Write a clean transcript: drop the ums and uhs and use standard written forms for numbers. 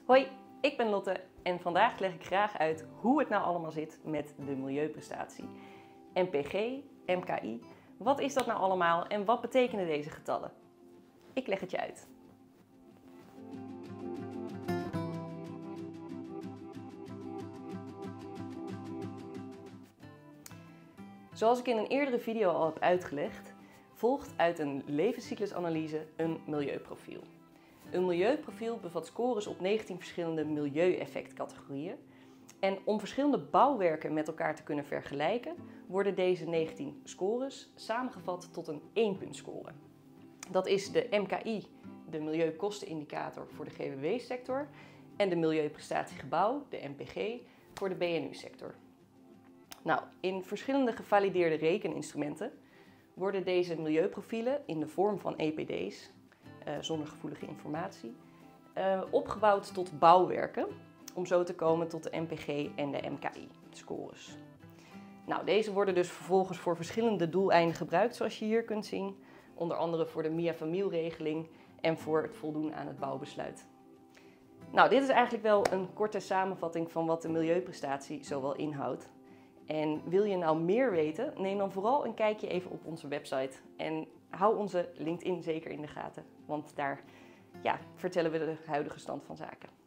Hoi, ik ben Lotte en vandaag leg ik graag uit hoe het nou allemaal zit met de milieuprestatie. MPG, MKI, wat is dat nou allemaal en wat betekenen deze getallen? Ik leg het je uit. Zoals ik in een eerdere video al heb uitgelegd, volgt uit een levenscyclusanalyse een milieuprofiel. Een milieuprofiel bevat scores op 19 verschillende milieueffectcategorieën. En om verschillende bouwwerken met elkaar te kunnen vergelijken, worden deze 19 scores samengevat tot een 1-puntscore. Dat is de MKI, de Milieukostenindicator voor de GWW-sector, en de Milieuprestatiegebouw, de MPG, voor de BNU-sector. Nou, in verschillende gevalideerde rekeninstrumenten worden deze milieuprofielen in de vorm van EPD's, zonnegevoelige informatie, opgebouwd tot bouwwerken, om zo te komen tot de MPG en de MKI-scores. Nou, deze worden dus vervolgens voor verschillende doeleinden gebruikt, zoals je hier kunt zien. Onder andere voor de MIA-Famil-regeling en voor het voldoen aan het bouwbesluit. Nou, dit is eigenlijk wel een korte samenvatting van wat de milieuprestatie zowel inhoudt. En wil je nou meer weten, neem dan vooral een kijkje even op onze website. En hou onze LinkedIn zeker in de gaten, want daar vertellen we de huidige stand van zaken.